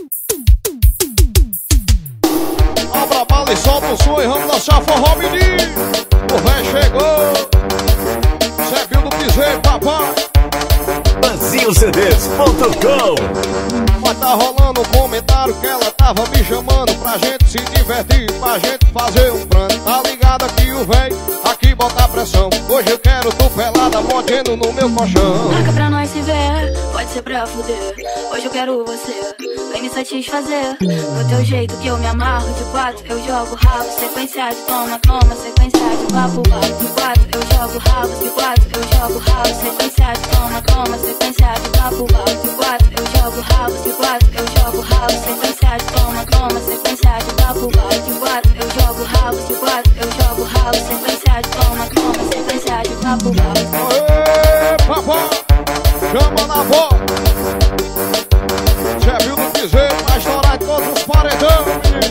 Abra a bala e solta o som e vamos dançar forró, menino. O véi chegou. Zezinho do Piseiro, papai. BrasilCDs.com. Mas tá rolando um comentário que ela tava me chamando pra gente se divertir, pra gente fazer um plano. Tá ligado aqui o véi, aqui bota pressão. Hoje eu quero tu pelada, mordendo no meu colchão. Marca pra nós se ver, pode ser pra fuder. Hoje eu quero você, vem me satisfazer. Do teu jeito que eu me amarro, de quatro eu jogo rabo. Sequência de toma, toma, sequência de papo, papo. De quatro eu jogo rabo, de quatro eu jogo rabo. Sequência de toma, toma, sequência de papo, papo. De quatro eu jogo rabo, de quatro eu jogo rabo. Sequência de toma, toma, sequência de papo, papo. De quatro eu jogo rabo, de quatro eu jogo rabo. Sequência de toma, toma, sequência de papo, papo. Aê, papai, chama na voz. Zezinho do Piseiro vai estourar em todos os paredão, menino.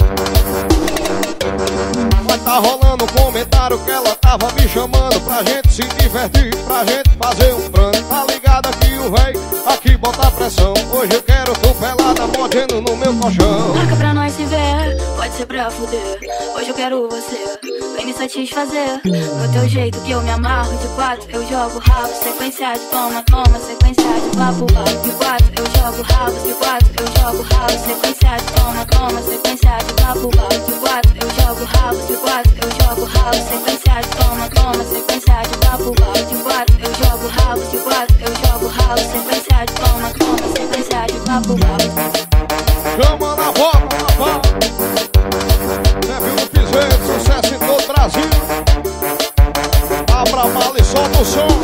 Mas tá rolando um comentário que ela tava me chamando pra gente se divertir, pra gente fazer um plano. Tá ligado aqui o véi, aqui bota pressão. Hoje eu quero tu pelada, mordendo no meu colchão. Marca pra nós se ver, pode ser pra fuder. Hoje eu quero você, vem me satisfazer. Do teu jeito que eu me amarro, de quatro eu jogo rabo. Sequência de toma, toma, sequência de papo, papo. De quatro eu jogo rabo, de quatro eu jogo rabo. Sequência de toma, toma, sequência de papo, papo. De quatro eu jogo rabo, de quatro eu jogo rabo. Sequência de toma, toma, sequência de papo, papo. De quatro eu jogo rabo, de quatro eu jogo rabo. Sequência de toma, toma, sequência de papo, papo. Chama na bola, papai. Zezinho do Piseiro, sucesso em todo o Brasil. Abra a mala e solta o som.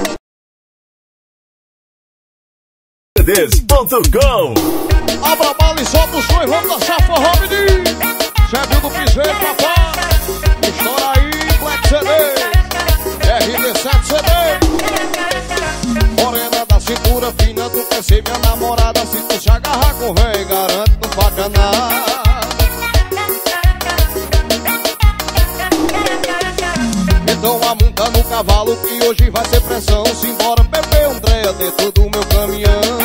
BrasilCDs.com. Abra a bala e solta o som e vamos dançar forró, menino. Zezinho do Piseiro, papai. Estoura aí, Black CD, RD7 CD. Morena da cintura fina, tu quer ser minha namorada. Se tu se agarrar com véi, garanto, não paga nada. Então amonta no cavalo que hoje vai ser pressão. Simbora beber um dreia dentro do meu caminhão.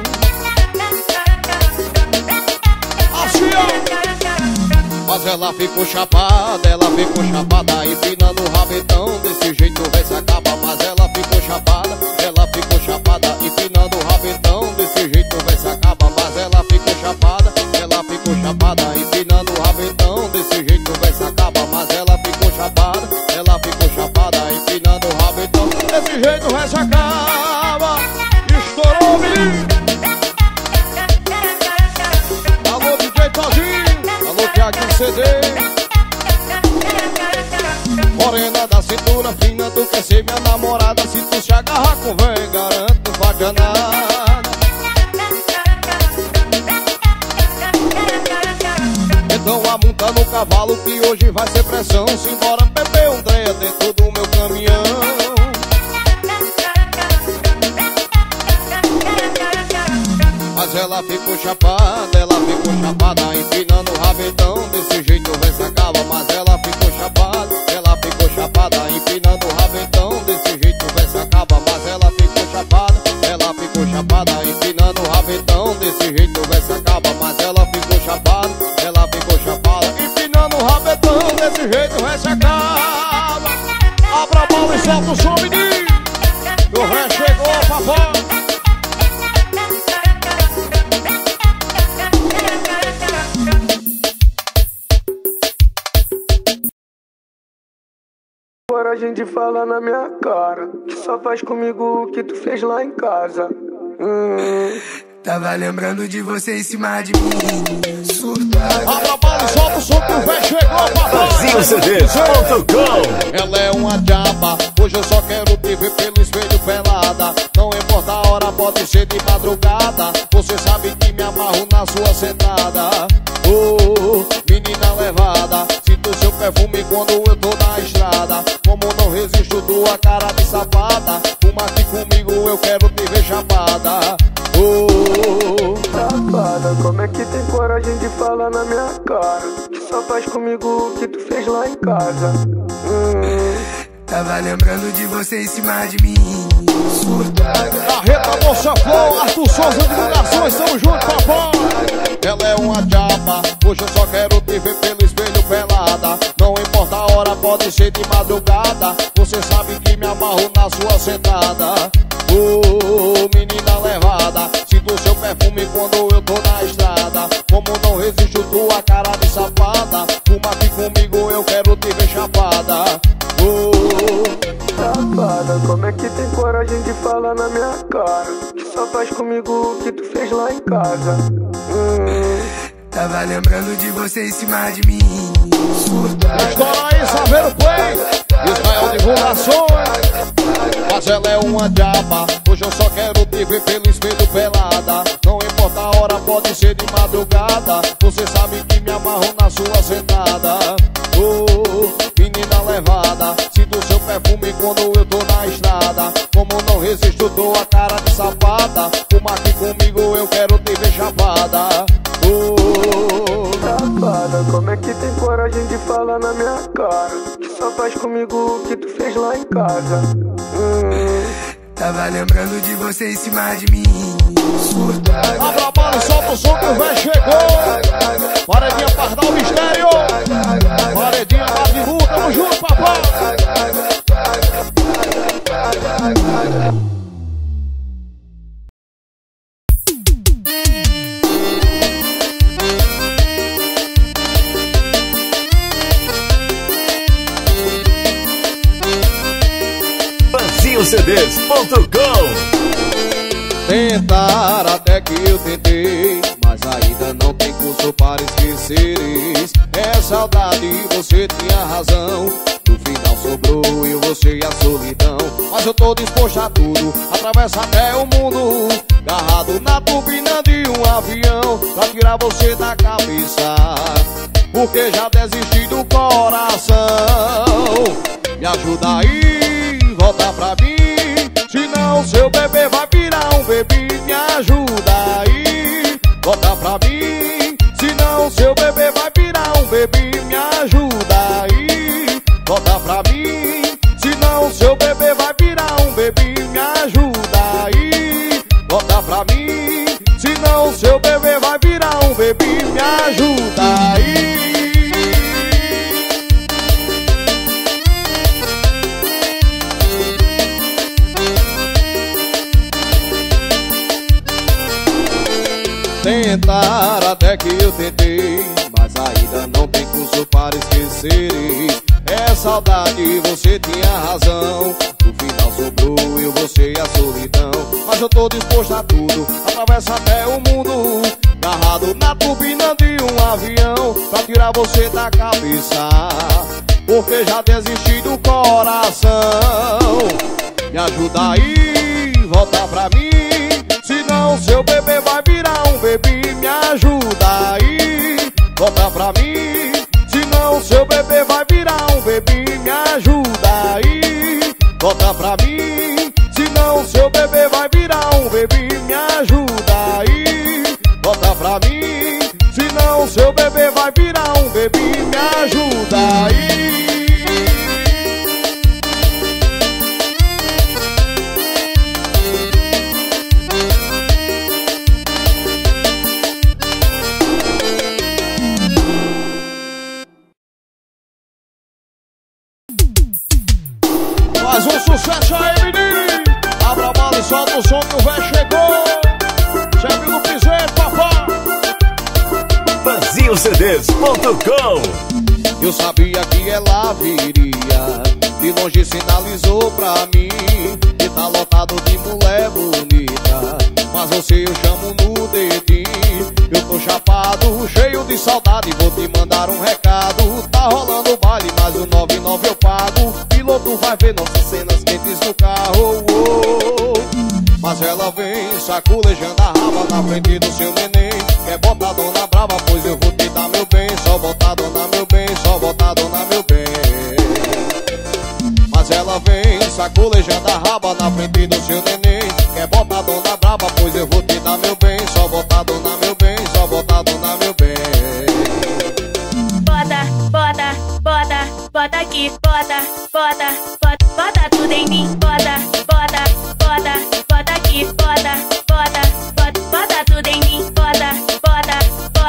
Assim, ó. Mas ela ficou chapada, empinando o rabetão. Desse jeito vai se acaba. Mas ela ficou chapada, empinando o rabetão. Desse jeito vai se acaba. Mas ela ficou chapada, empinando o rabetão. Desse jeito vai se acaba. Mas ela ficou chapada, empinando o rabetão. Desse jeito vai se acaba. Estourou, menino. Alô, DJ Tozinho. Alô, Thiaguinho CD. Morena da cintura fina, tu quer ser minha namorada. Se tu se agarrar com véi, garanto, não vai dar nada. Então amonta no cavalo que hoje vai ser pressão. Simbora beber um dreia dentro do meu caminhão. Mas ela ficou chapada, empinando o rabetão. Desse jeito vai se acaba. Mas ela ficou chapada, empinando o rabetão. Desse jeito vai se acaba. Mas ela ficou chapada, empinando o rabetão. Desse jeito vai se acaba. Mas ela ficou chapada, empinando o rabetão. Desse jeito vai se acaba. Abra a bola e solta o som, menino. O ré chegou, papai. Coragem de falar na minha cara que só faz comigo o que tu fez lá em casa. Tava lembrando de você em cima de mim. Surtada. Abra a bala e solta o som que o véi chegou, papai. BrasilCDs.com. Ela é uma diaba, hoje eu só quero te ver pelo espelho pelada. Não importa a hora, pode ser de madrugada. Você sabe que me amarro na sua sentada. Oh, menina levada, sinto seu perfume quando eu tô na estrada. Como não resisto tua cara de safada. Fuma aqui comigo, eu quero te ver chapada. Oh, Safada, como é que tem coragem de falar na minha cara que só faz comigo o que tu fez lá em casa? Tava lembrando de você em cima de mim. Surtada. Carreta, Moça Flor, Arthur Souza, divulgações, tamo junto, papai. ela é uma chapa. Hoje eu só quero te ver pelo espelho pelada. Não importa a hora, pode ser de madrugada. Você sabe que me amarro na sua sentada. Menina levada, sinto seu perfume quando eu tô na estrada. Como não resisto tua cara de safada. Fuma aqui comigo, eu quero te ver chapada. Safada, como é que tem coragem de falar na minha cara? Que só faz comigo o que tu fez lá em casa. Tava lembrando de você em cima de mim. Estoura aí, Saveiro Play, Israel Divulgações. Mas ela é uma diaba. Hoje eu só quero te ver pelo espelho pelada. Não importa a hora, pode ser de madrugada. Você sabe que me amarro na sua sentada. Menina levada, sinto seu perfume quando eu tô na estrada. Como não resisto, dou a cara de safada. Fuma aqui comigo, eu quero te ver chapada. Safada, como é que tem coragem de falar na minha cara? Que só faz comigo o que tu fez lá em casa. Tava lembrando de você em cima de mim. Abra a bala e solta o som que o véi chegou. Paredinha Pardal Mistério. Paredinha Madibu, tamo junto, papai. CDs.com. Tentar até que eu tentei, mas ainda não tem curso para esqueceres. É saudade, você tinha razão. No final sobrou eu, você e a solidão. Mas eu tô disposto a tudo, atravessa até o mundo, agarrado na turbina de um avião, pra tirar você da cabeça, porque já desisti do coração. Me ajuda aí, volta pra mim, senão seu bebê vai virar um bebê. Me ajuda aí, volta pra mim, senão seu bebê vai virar um bebê. Me ajuda aí, volta pra mim, senão seu bebê vai virar um bebê. Me ajuda aí, volta pra mim, senão seu bebê vai virar um bebê. Me ajuda aí. Tentar até que eu tentei, mas ainda não tem curso para esqueceres. É saudade, você tinha razão. No final sobrou eu, você e a solidão. Mas eu tô disposto a tudo, atravessa até o mundo, agarrado na turbina de um avião, pra tirar você da cabeça, porque já desisti do coração. Me ajuda aí, volta pra mim, senão seu bebê vai virar um bebê. Me ajuda aí, volta pra mim, senão seu bebê vai virar um bebê. Me ajuda aí, volta pra mim, senão seu bebê vai virar um bebê. Me ajuda aí, volta pra mim, senão seu bebê vai virar um bebê. Me ajuda aí. Mais um sucesso aí, menino. Abra a bala e solta o som que o véi chegou. Chefe do piseiro, papai. BrasilCDs.com. Eu sabia que ela viria, de longe sinalizou pra mim que tá lotado de mulher bonita, mas você eu chamo no dedinho. Eu tô chapado, cheio de saudade, vou te mandar um recado. Tá rolando o baile, mas o 99 eu pago. Piloto vai ver nossas cenas quentes no carro. Mas ela vem saculejando a raba na frente do seu neném. Quer botar dona brava, pois eu vou te dar meu bem. Só botar dona meu bem, só botar dona meu bem. Mas ela vem saculejando a raba na frente do seu neném. Quer botar dona brava, pois eu vou te dar meu bem. Só botar dona meu bem, só botar dona meu bem. Bota, bota, bota, bota aqui, bota, bota, bota, bota tudo em mim. Bota, bota, bota, bota aqui, bota, bota, bota, bota tudo em mim. Bota, bota, bota.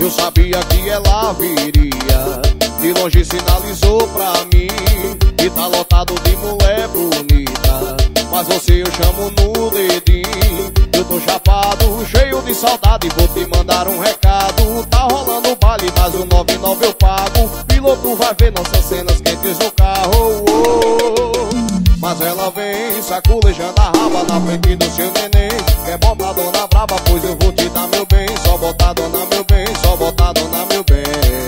Eu sabia que ela viria, de longe sinalizou pra mim que tá lotado de mulher bonita, mas você eu chamo no dedinho. Eu tô chapado, cheio de saudade, vou te mandar um recado. Tá rolando o baile, mas o 99 eu pago. Piloto vai ver nossas cenas quentes no carro, Mas ela vem saculejando a raba na frente do seu neném. Quer botar dona braba, pois eu vou te dar meu bem. Só botar dona meu bem, só botar dona meu bem.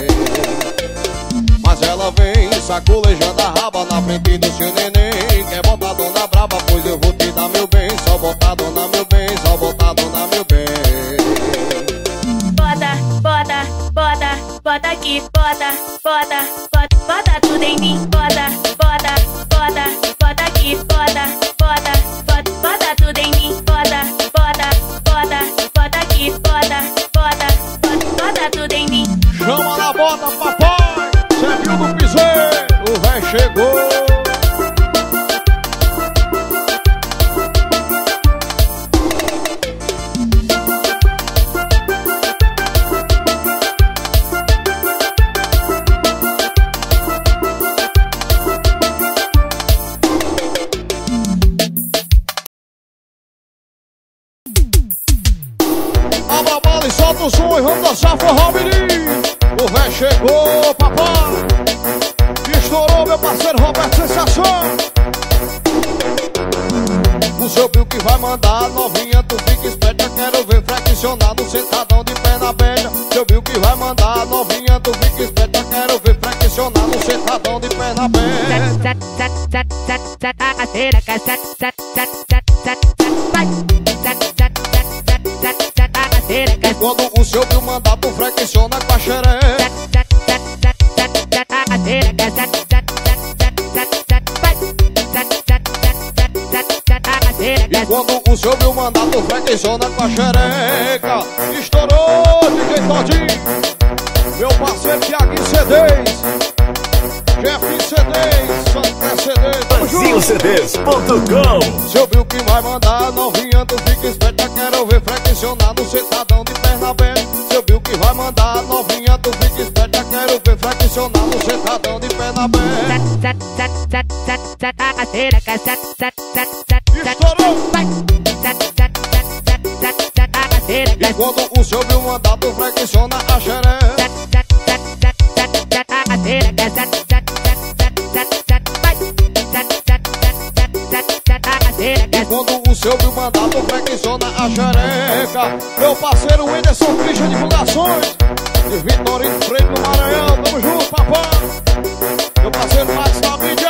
Mas ela vem saculejando a raba na frente do seu neném. Quer botar dona braba, pois eu vou te dar meu bem. Só botar dona meu bem, só botar dona meu bem. Bota, bota, bota, bota aqui, bota, bota, bota, bota tudo em mim. Bota, bota, bota, bota aqui, bota, bota, bota, bota tudo em mim. Bota, bota, bota, bota aqui, bota, bota, bota, bota tudo em mim. Chama na bota, papai, cê viu do piseiro, o véi chegou. Abra a bala e solta o som e vamos dançar forró, menino. O véi chegou, papai. Estourou, meu parceiro Roberto Sensação. O seu Bill que vai mandar, novinha, tu fica esperta. Quero ver flexionar no sentadão de pé na beija. Seu Bill que vai mandar, novinha, tu fica esperta. Quero ver flexionar no sentadão de pé na beija. E quando o seu Bill mandar, tu flexiona com a xereca. E quando o seu Bill mandar, tu flexiona com a xereca. Estourou, DJ Todinho, meu parceiro Thiago CDs, Jeff CDs, Santa CDs, BrasilCDs.com. Seu Bill que vai mandar, novinha, tu fica esperta. Quero ver flexionar no sentadão de perna aberta. Seu Bill que vai mandar, novinha, tu fica esperta. Quero ver flexionar no sentadão de perna aberta. Estourou! E quando o seu Bill mandar, tu flexiona a xereca. E quando o seu Bill mandar, tu flexiona a xereca. Meu parceiro Whindersson Christian Divulgações de Vitorino Freire do Maranhão. Tamo junto, papai. Meu parceiro Max da mídia.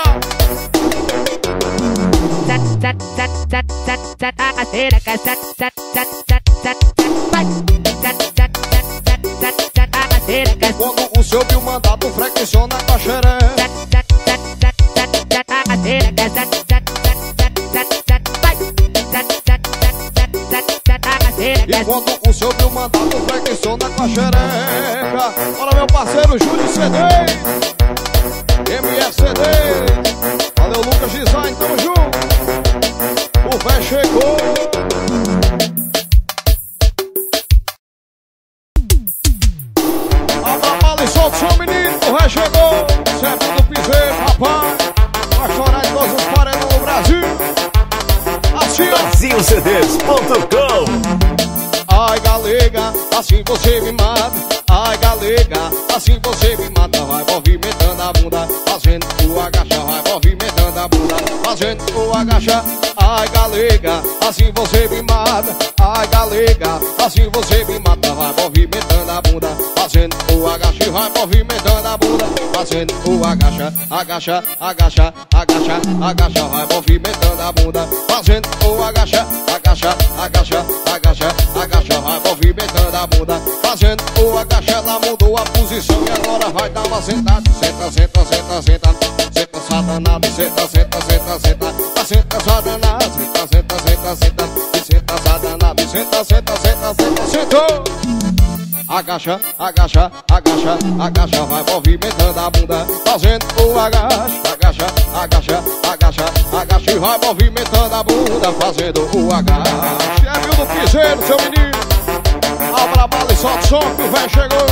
E quando o seu Bill mandar, tu flexiona com a xereca. E quando o seu Bill mandar, tu flexiona com a xereca. Olha meu parceiro Júlio CDs, MSCD. Valeu Lucas Design, tamo junto. O véi chegou. Abra a bala e solta o seu menino. O véi chegou. Sempre do piseiro, papai. Vai chorar em todos os paredões do Brasil. Assim, ó. BrasilCDs.com. Ai galega, assim você me mata. Ai galega, assim você me mata. Vai movimentando a bunda, fazendo o agacha. Vai movimentando a bunda, fazendo o agacha. Ai galega, assim você me mata. Ai galega, assim você me mata. Vai movimentando a bunda, fazendo o agacha. Vai movimentando a bunda, fazendo o agacha. Agacha, agacha, agacha, agacha. Vai movimentando a bunda, fazendo o agacha. Agacha, agacha, agacha, agacha. Vai movimentando a bunda, fazendo o agacha. Ela mudou a posição e agora vai dar uma sentada. Senta, senta, senta, senta. Senta, satanada, senta, senta, senta, senta. Senta, satanada, senta, senta, senta, senta. Senta, satanada, senta, senta, senta, senta. Sentou! Agacha, agacha, agacha, agacha. Vai movimentando a bunda, fazendo o agacha. Agacha, agacha, agacha, agacha. E vai movimentando a bunda, fazendo o agacha. É viu do piseiro, seu menino. Abra a bala e solta o som que o velho chegou.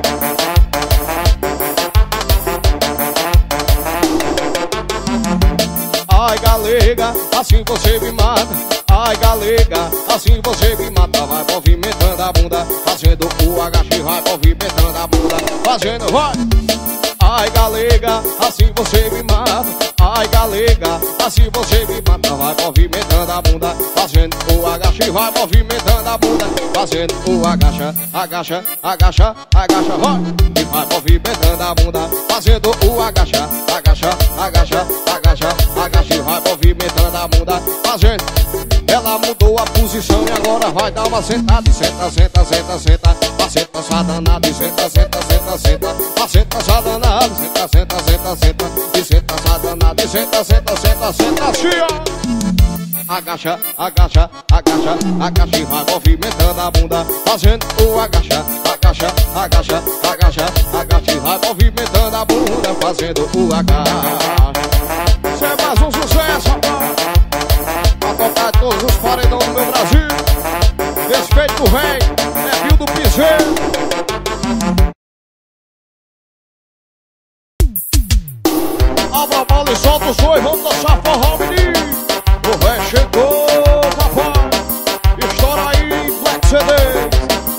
Ai galega, assim você me mata. Ai galega, assim você me mata. Vai movimentando a bunda, fazendo o agache. Vai movimentando a bunda, fazendo, vai. Ai galega, assim você me mata. Ai galega, assim você me mata. Vai movimentando a bunda, fazendo o agache. Vai movimentando a bunda, fazendo o agacha. Agacha, agacha, agacha, vai. E vai movimentando a bunda, fazendo o agacha. Agacha, agacha, agacha, agacha. Vai movimentando a bunda, fazendo. Ela mudou a posição e agora vai dar uma sentada. E senta, senta, senta, senta. Senta, só danada. E senta, senta, senta, senta. Senta, só danada. Senta, senta, senta, senta. E senta, só danada. E senta, senta, senta, senta. Assim, ó. Agacha, agacha, agacha, agacha. E vai movimentando a bunda, fazendo o agacha. Agacha, agacha, agacha, agacha. E vai movimentando a bunda, fazendo o agacha. Isso é mais um sucesso, rapaz. Pra tocar todos os paredões do meu Brasil. Respeito o rei, é Rio do Piseiro. Abra a bola e solta o som e vamos dançar forró, menino. O rei chegou, papai. Estoura aí, Black CD.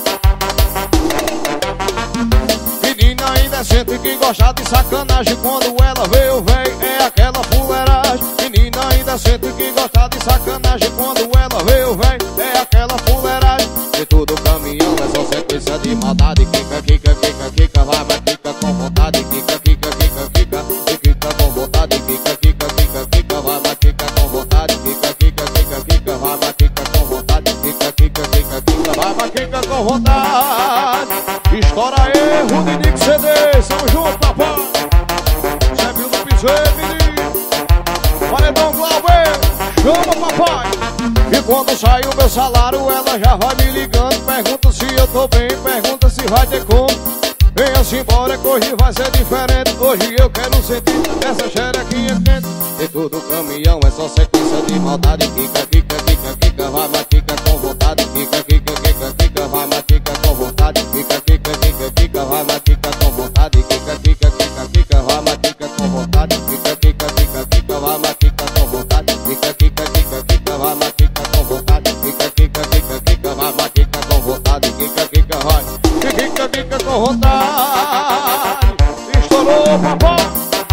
Menina indecente que gosta de sacanagem. Quando ela vê o véi, é aquela fuleiragem. Menina indecente que gosta de sacanagem. Quando ela vê o véi, é aquela fuleiragem. De todo caminhão é só sequência de maldade. Kika, kika, kika, kika, vai, vai, kika com vontade. Kika, kika, kika, kika, e kika com vontade. Kika, kika, kika, kika, vai, vai, kika com vontade. Kika, kika, kika, kika, vai, vai, kika com vontade. Kika, kika, kika, kika, vai, vai, kika com vontade. Estoura aí, Rudinic CD, São juntos, papai. Sempre no piseiro, menino. Paredão Glauber, chama, papai. E quando sai o meu salário, ela já vai me ligando. Pergunta se eu tô bem, pergunta se vai ter como. Venha-se embora que hoje vai ser diferente. Hoje eu quero sentir essa xerequinha quente. E todo caminhão é só sequência de maldade. Kika, kika, kika, kika, vai, vai, kika com vontade. Kika, kika, kika, kika, vai, vai, kika com vontade. Kika, kika, kika, kika, vai, vai, kika com vontade. Kika, kika, kika, kika, vai, vai, kika com vontade. Kika, kika, kika, kika, vai, vai, kika com vontade. Kika, kika, kika, kika, vai, vai, kika com vontade. Kika, kika, kika, kika, vai, vai, kika com vontade. Kika, kika, vai, kika, kika com vontade. Estourou, papai.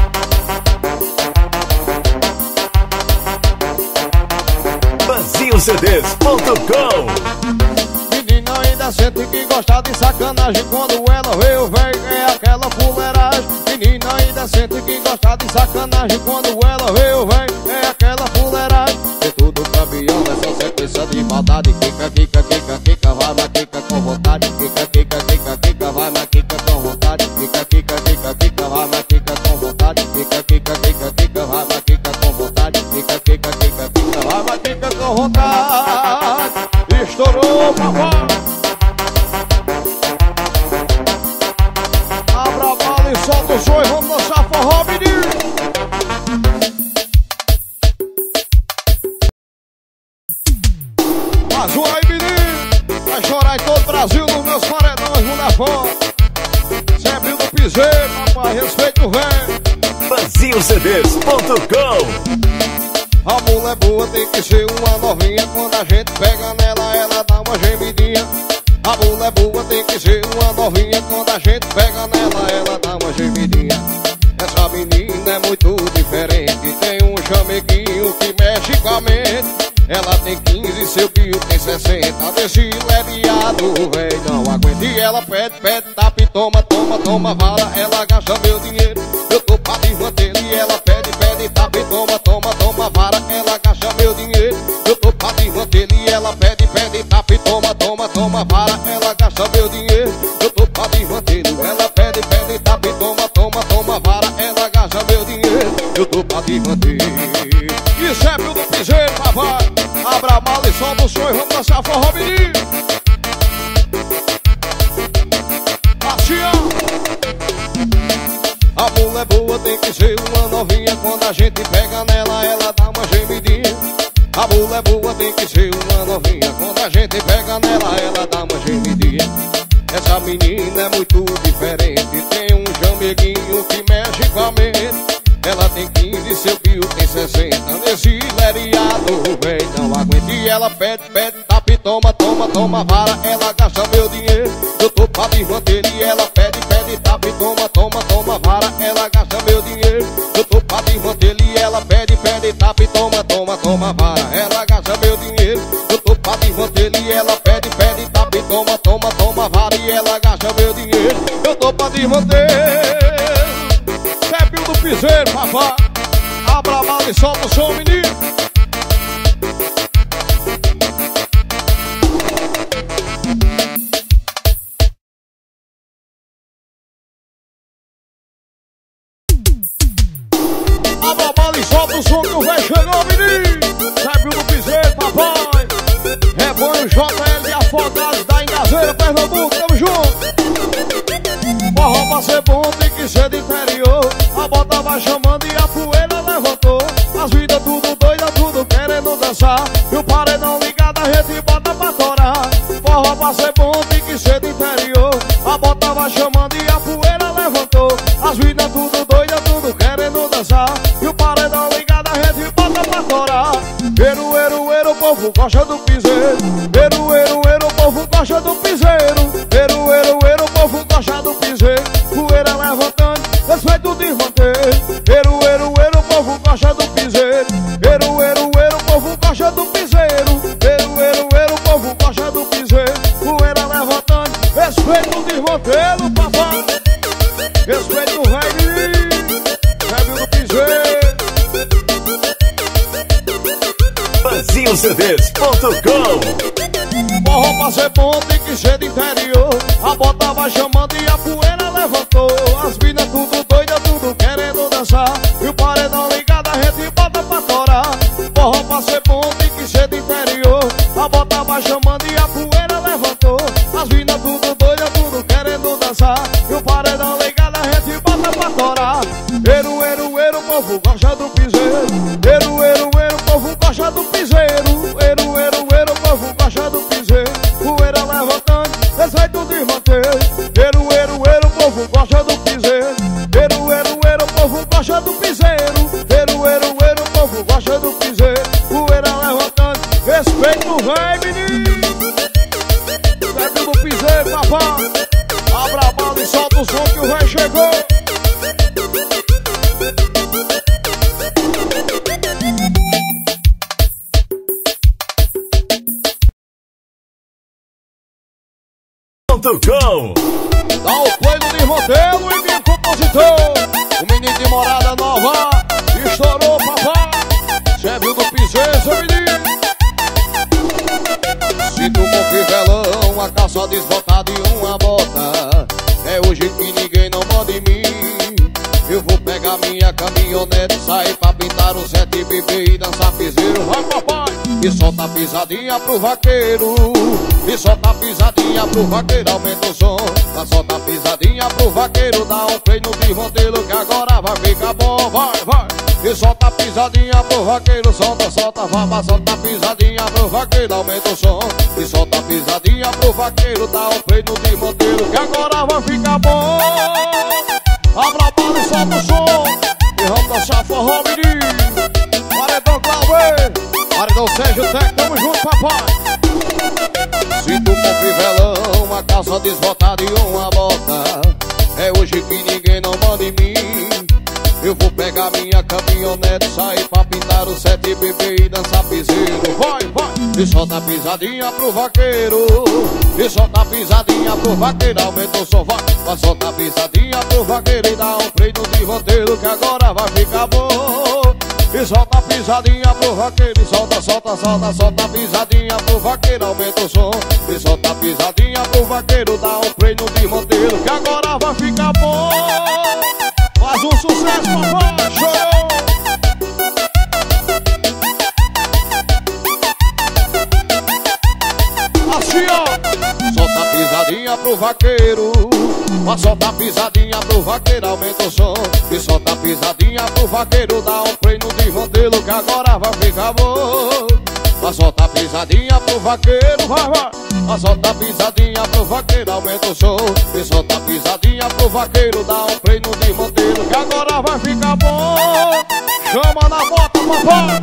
BrasilCDs.com. Menina indecente que gosta de sacanagem. Quando ela vê o véi, é aquela fuleiragem. Menina indecente que gosta de sacanagem. Quando ela vê o véi, é aquela fuleiragem. E todo caminhão é só sequência de maldade. Kika, kika, kika, kika, vai, vai, kika com vontade. Kika, kika, kika, kika, vai, vai, kika com vontade. Kika, kika, kika, kika, vai, vai, kika com vontade. Kika, kika, kika, kika, vai, vai, kika com vontade. Kika, kika, kika, kika, vai, vai, kika com vontade. Estourou, papai. Abra a bala e solta o som e vamos dançar forró, menino. Azul aí, menino. Vai chorar em todo o Brasil nos meus paredões, mulher fora. Sempre no piseiro, papai, respeito o velho. BrasilCDs.com. A mulher boa tem que ser uma novinha. Quando a gente pega nela, ela dá uma gemidinha. A mulher boa tem que ser uma novinha. Quando a gente pega nela, ela dá uma gemidinha. Essa menina é muito diferente. Tem um chameguinho que mexe com a mente. Ela tem 15 e seu tio tem 60. Desse leviado, véi, não aguenta. E ela pede, pede, tapa e toma, toma, toma vara. Ela gasta meu dinheiro, eu tô pra desmanter. E ela pede, pede, tapa e toma, toma, toma vara. Ela gasta meu dinheiro, eu tô pra desmanter. E ela pede, pede, tapa e toma, toma, toma vara. Ela gasta meu dinheiro, eu tô pra desmanter. Ela pede, pede, tapa e toma, toma, toma vara. Ela gasta meu dinheiro, eu tô pra desmanter. E sempre do piseiro, papai. Abra a mala e solta o som e vamos dançar forró, menino. Assim, ó. A mulher boa tem que ser uma novinha. Quando a gente pega nela, ela dá uma gemidinha. A mulher boa tem que ser uma novinha. Quando a gente pega nela, ela dá uma gemidinha. Essa menina é muito diferente, tem um jameguinho que mexe com a mente. Ela tem 15, seu tio tem 60. Nesse leriado, véi, não aguenta. E ela pede, tapa e toma, toma vara. Ela gasta meu dinheiro, eu tô pra desmanter. E ela pede, tapa e toma, toma vara. Ela gasta meu dinheiro, eu tô pra desmanter. E ela pede, tapa e toma, toma vara. Ela gasta meu dinheiro, eu tô pra desmanter. E ela pede, tapa e toma vara. E ela gasta meu dinheiro, eu tô pra desmanter. Zebinho do Piseiro, papá. Abra a mala e solta o som, menino. Abra a mala e solta o som que o véi chegou, menino. Zebinho do Piseiro, papai. Rebanho JL Afogados da Engazeira, Pernambuco, tamo junto. Forró pra ser bom tem que ser de interior. A bota vai chamando e a poeira levantou. As vidas tudo doida, tudo querendo dançar. E o paredão ligado a gente bota pra torar. Forró pra ser bom tem que ser de interior. A bota vai chamando e a poeira levantou. As vidas tudo doida, tudo querendo dançar. E o paredão ligado a gente bota pra torar. O povo gosta do piseiro. O povo gosta do piseiro. O povo gosta do piseiro. Poeira levantando, respeito desmanter. O povo gosta do piseiro. O povo gosta do piseiro. O povo gosta do piseiro. Poeira levantando, respeito desmantelo, papai. Respeito o velho do piseiro. FanzinhoCDs.com. Forró pra ser bom tem que ser de interior. A bota vai chamando e a poeira levantou. As minas tudo doida, tudo querendo dançar. E o paredão ligado a gente bota pra torar. Forró pra ser bom tem que ser de interior. A bota vai chamando e a poeira levantou. As minas tudo doida, tudo querendo dançar. E o paredão ligado a gente bota pra torar. O povo gosta do piseiro. O povo gosta do piseiro. O povo gosta do piseiro. Poeira levantando, respeito desmanter. O povo gosta do piseiro. O povo gosta do piseiro. O povo gosta do piseiro. Poeira levantando, respeito o véi, menino. Zebinho do Piseiro, papai. Abra a bala e solta o som que o véi chegou. .com. Dá o play no desmantelo e meu compositor. O menino de Morada Nova estourou, papai. Zebinho do Piseiro, seu menino. Se tu com fivelão, uma calça desbotada e uma bota, é hoje que ninguém não manda em mim. Eu vou pegar minha caminhonete, sair pra pintar o sete, beber e dançar piseiro. Vai, papai! E solta a pisadinha pro vaqueiro. E solta a pisadinha pro vaqueiro, aumenta o som. Vai solta a pisadinha pro vaqueiro, dá um play no desmantelo que agora vai ficar bom. Vai, vai! E solta a pisadinha pro vaqueiro, solta, vai, solta a pisadinha pro vaqueiro, aumenta o som. E solta a pisadinha pro vaqueiro, dá um play no desmantelo que agora vai ficar bom. Abra a bala e solta o som. E vamos dançar forró, menino. Paredão Cláudio, paredão Sérgio Tec, tamo junto, papai. Se tu com fivelão, uma calça desbotada e uma bota, é hoje que ninguém não manda em mim. Eu vou pegar minha caminhonete, sair pra pintar o sete, beber e dançar piseiro. Vai, vai! E solta a pisadinha pro vaqueiro. E solta a pisadinha pro vaqueiro, aumenta o som, vai. Vai soltar a pisadinha pro vaqueiro e dá um freio no desmanteiro que agora vai ficar bom. E solta a pisadinha pro vaqueiro, e solta, solta, solta, solta a pisadinha pro vaqueiro, aumenta o som. E solta a pisadinha pro vaqueiro, dá um freio no desmanteiro que agora vai ficar bom. Faz um sucesso, papai, show! Assim, ó! Solta a pisadinha pro vaqueiro. Vai soltar a pisadinha pro vaqueiro, aumenta o som. E solta a pisadinha pro vaqueiro, dá um freio no desmantelo que agora vai ficar bom. Vai soltar a pisadinha pro vaqueiro, vai, vai. Vai soltar a pisadinha pro vaqueiro, aumenta o som e solta a pisadinha pro vaqueiro. Dá um freio no desmanteiro que agora vai ficar bom. Chama na bota, papai.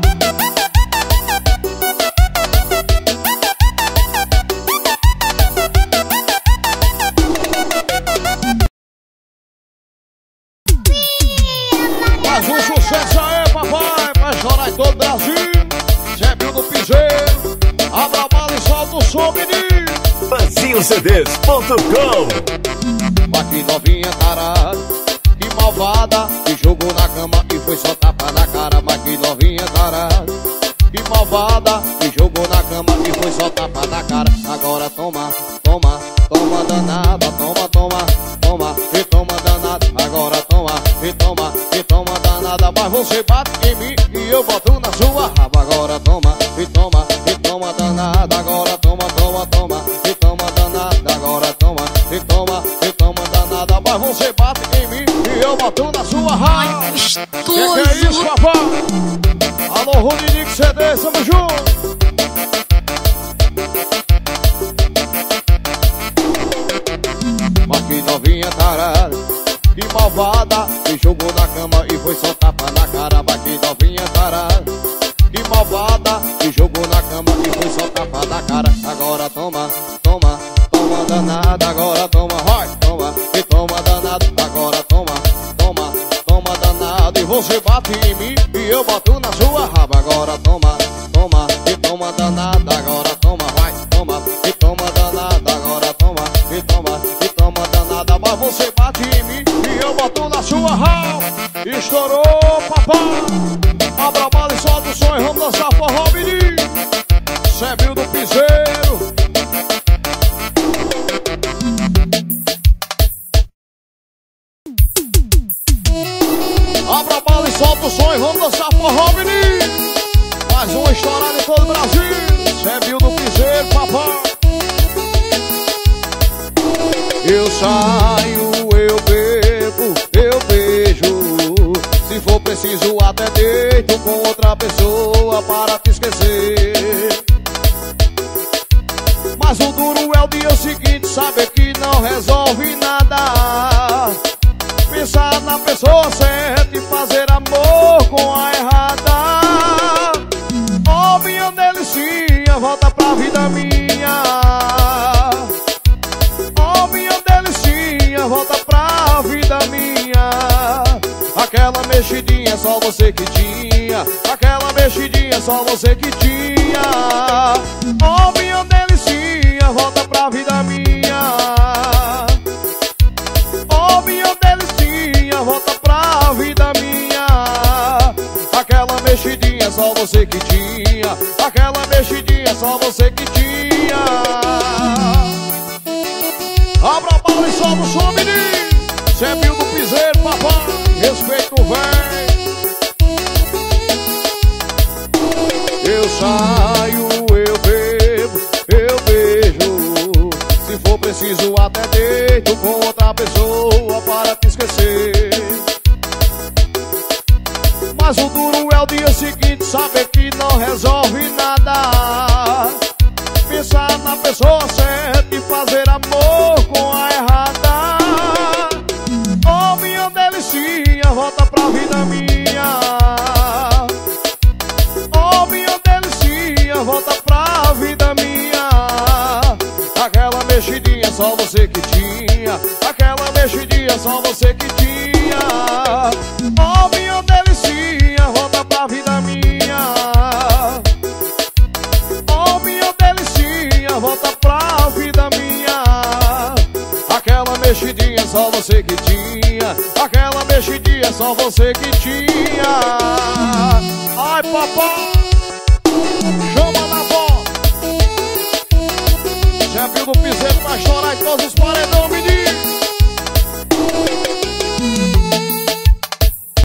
Mais um sucesso aí, papai, pra chorar em todo o Brasil. Zebinho do Piseiro, abra a bala e solta o som, menino. BazinhoCDs.com. Aqui novinha tarada, que malvada, que jogou na cama e foi só tapa na cara. Mas que novinha tarada, que malvada, que jogou na cama e foi só tapa na cara. Agora toma, toma, toma danada, toma, toma, toma, e toma danada. Agora toma, e toma danada. Mas você bate em mim e eu boto na sua raba. Agora toma, e toma danada. Agora toma, toma, toma, e toma danada. Agora toma, e toma danada. Mas você bate em mim e eu boto na sua raba. Que é isso, papai? Alô, Rudinico CD, tamo junto. Mas que novinha tarada, que malvada, que jogou na cama e foi só tapa na cara. Mas que novinha tarada, que malvada, que jogou na cama e foi só tapa na cara. Agora toma, toma, toma danada. Agora toma, vai, toma, e toma danada. Agora toma, toma, toma danada. E você bate em mim e eu boto na sua raba. Agora toma, toma, e toma danada. Agora toma, vai, toma, e toma danada. Agora toma, e toma danada. Mas você bate em mim e eu boto na sua raba. Estourou, papai. Abra a bala e solta o som e vamos dançar forró, menino. Zebinho do Piseiro. Abra a bala e solta o som e vamos dançar forró, menino. Mais uma estourada em todo o Brasil. Zebinho do Piseiro, papai. Eu saio, eu bebo, eu beijo. Se for preciso até deito com outra pessoa para te esquecer. Mas o duro é o dia seguinte, saber que não resolve nada. Pensar na pessoa certa e fazer amor com a errada. Oh, minha delicinha, volta pra vida minha. Oh, minha delicinha, volta pra vida minha. Aquela mexidinha só você que tinha. Aquela mexidinha só você que tinha. Oh, minha delicinha, volta pra vida minha. Oh, minha delicinha, volta pra vida minha. Aquela mexidinha só você que tinha. Aquela mexidinha só você que tinha. Abra a bala e solta o som, menino. Zebinho do Piseiro, papai. Respeito o véi. Eu saio, eu bebo, eu beijo. Se for preciso até deito com outra pessoa para te esquecer. Mas o duro é o dia seguinte, saber que não resolve nada. Pensar na pessoa certa e fazer amor com a errada. Oh, minha delicinha, volta pra vida minha. Oh, minha delicinha, volta pra vida minha. Aquela mexidinha só você que tinha. Aquela mexidinha só você que tinha. Oh, minha delicinha, volta pra vida minha. Oh, minha delicinha, volta pra vida minha. Aquela mexidinha só você que tinha. Aquela mexidinha só você que tinha. Ai, papai.